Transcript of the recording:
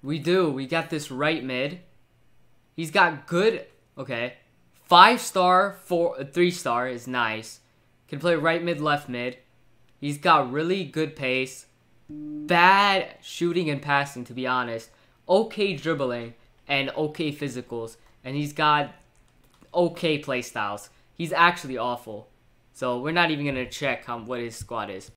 We do. We got this right mid. He's got good... Okay. 5-star, 3-star is nice. Can play right mid, left mid. He's got really good pace. Bad shooting and passing, to be honest. Okay dribbling and okay physicals. And he's got okay play styles. He's actually awful. So we're not even going to check what his squad is.